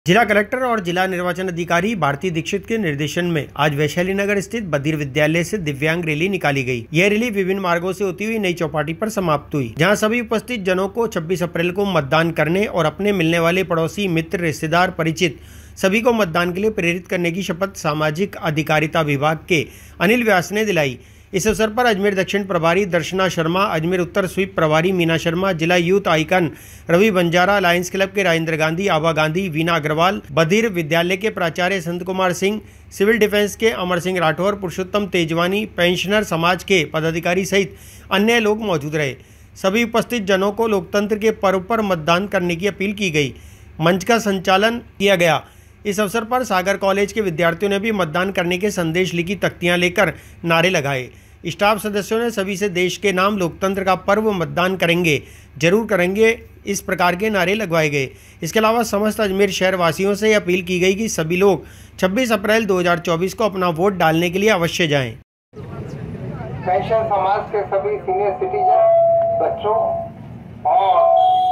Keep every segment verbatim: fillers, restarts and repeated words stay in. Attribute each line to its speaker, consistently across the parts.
Speaker 1: जिला कलेक्टर और जिला निर्वाचन अधिकारी भारती दीक्षित के निर्देशन में आज वैशाली नगर स्थित बधिर विद्यालय से दिव्यांग रैली निकाली गई। यह रैली विभिन्न मार्गों से होती हुई नई चौपाटी पर समाप्त हुई, जहां सभी उपस्थित जनों को छब्बीस अप्रैल को मतदान करने और अपने मिलने वाले पड़ोसी, मित्र, रिश्तेदार, परिचित सभी को मतदान के लिए प्रेरित करने की शपथ सामाजिक अधिकारिता विभाग के अनिल व्यास ने दिलाई। इस अवसर पर अजमेर दक्षिण प्रभारी दर्शना शर्मा, अजमेर उत्तर स्वीप प्रभारी मीना शर्मा, जिला youth icon Ravi Banjara, lions club के राजेंद्र गांधी, आभा गांधी, वीना अग्रवाल, बधिर विद्यालय के प्राचार्य संत कुमार सिंह, सिविल डिफेंस के अमर सिंह राठौर, पुरुषोत्तम तेजवानी, पेंशनर समाज के पदाधिकारी सहित अन्य लोग मौजूद रहे। सभी उपस्थित जनों को लोकतंत्र के पर्व पर मतदान करने की अपील की गई। मंच का संचालन किया गया। इस अवसर पर सागर कॉलेज के विद्यार्थियों ने भी मतदान करने के संदेश लिखी तख्तियां लेकर नारे लगाए। स्टाफ सदस्यों ने सभी से देश के नाम लोकतंत्र का पर्व मतदान करेंगे, जरूर करेंगे, इस प्रकार के नारे लगवाए गए। इसके अलावा समस्त अजमेर शहर वासियों से अपील की गई कि सभी लोग छब्बीस अप्रैल दो हज़ार चौबीस को अपना वोट डालने के लिए अवश्य जाएं।
Speaker 2: पेंशन समाज के सभी सीनियर सिटीजन, बच्चों और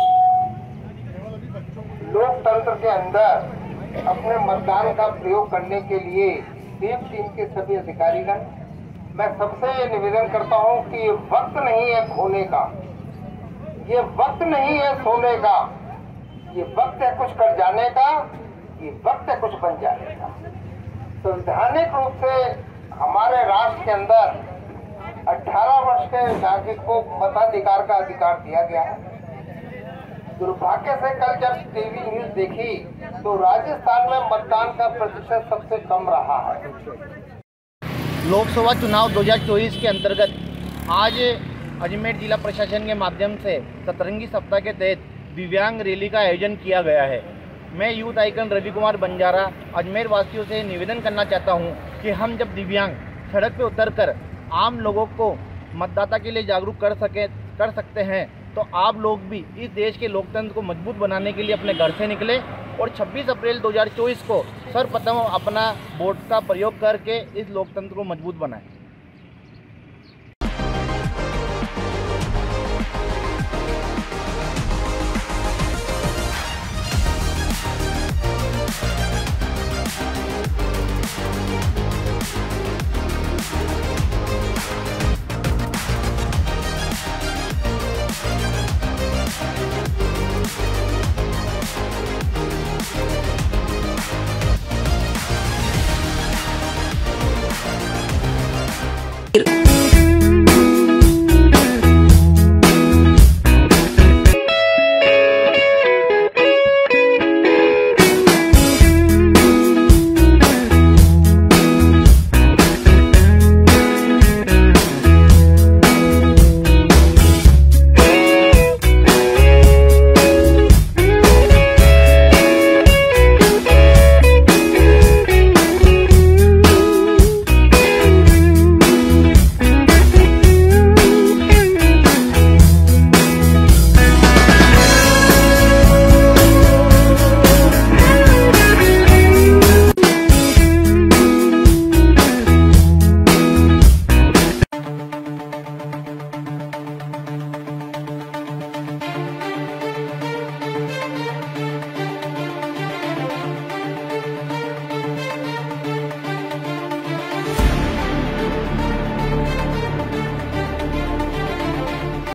Speaker 2: लोकतंत्र के अंदर अपने मतदान का प्रयोग करने के लिए स्वीप टीम के सभी अधिकारीगण, मैं सबसे निवेदन करता हूं कि ये वक्त नहीं है खोने का, ये वक्त नहीं है सोने का, ये वक्त है कुछ कर जाने का, ये वक्त है कुछ बन जाने का। संवैधानिक रूप से हमारे राष्ट्र के अंदर अठारह वर्ष के नागरिक को मताधिकार का अधिकार दिया गया है। दुर्भाग्य से कल जब टीवी न्यूज देखी तो राजस्थान में मतदान का प्रतिशत सबसे कम रहा है।
Speaker 3: लोकसभा चुनाव दो हज़ार चौबीस के अंतर्गत आज अजमेर जिला प्रशासन के माध्यम से सतरंगी सप्ताह के तहत दिव्यांग रैली का आयोजन किया गया है। मैं यूथ आइकन रवि कुमार बंजारा अजमेर वासियों से निवेदन करना चाहता हूं कि हम जब दिव्यांग सड़क पर उतरकर आम लोगों को मतदाता के लिए जागरूक कर सके कर सकते हैं, तो आप लोग भी इस देश के लोकतंत्र को मजबूत बनाने के लिए अपने घर से निकले और छब्बीस अप्रैल दो हज़ार चौबीस को सर्वप्रथम अपना वोट का प्रयोग करके इस लोकतंत्र को मजबूत बनाएं।